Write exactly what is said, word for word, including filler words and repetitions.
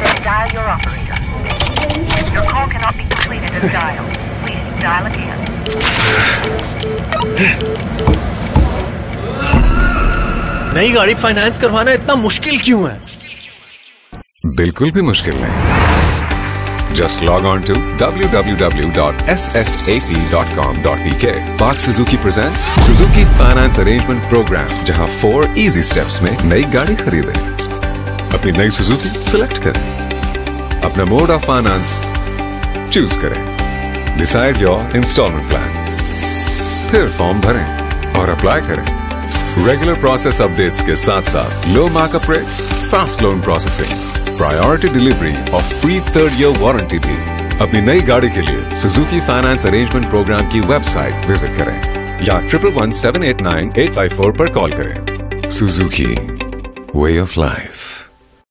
Then dial your operator. Your call cannot be completed as dialed. Please dial again. नई गाड़ी finance करवाना इतना मुश्किल क्यों है? बिल्कुल भी मुश्किल नहीं. Just log on to w w w dot s f a p dot com dot p k. Park Suzuki presents Suzuki Finance Arrangement Program, जहां four easy steps में नई गाड़ी खरीदें. अपनी नई Suzuki select करें. अपना mode of finance choose करें. Decide your installment plan. फिर फॉर्म भरें और अप्लाई करें. Regular process updates के साथ साथ low markup rates, fast loan processing, priority delivery और free third year warranty भी. अपनी नई गाड़ी के लिए Suzuki Finance Arrangement Program की वेबसाइट विजिट करें या triple one seven eight nine eight five four पर कॉल करें. Suzuki, way of life.